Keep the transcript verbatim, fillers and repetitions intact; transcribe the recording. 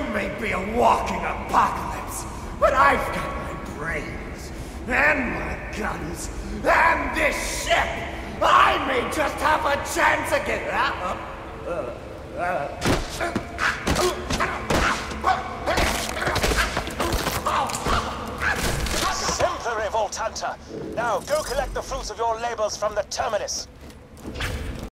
may be a walking apocalypse, but I've got my brains, and my guns, and this ship! I may just have a chance again! Uh, uh, uh, Simple, Revolt Hunter. Now, go collect the fruits of your labors from the Terminus.